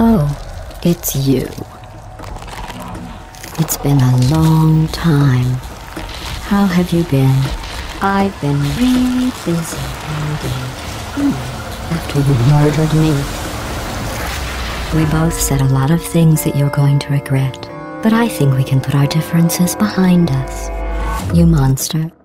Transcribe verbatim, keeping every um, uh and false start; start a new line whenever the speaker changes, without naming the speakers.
Oh, it's you. It's been a long time. How have you been? I've been really busy lately. Hmm. After you murdered me. We both said a lot of things that you're going to regret, but I think we can put our differences behind us. You monster.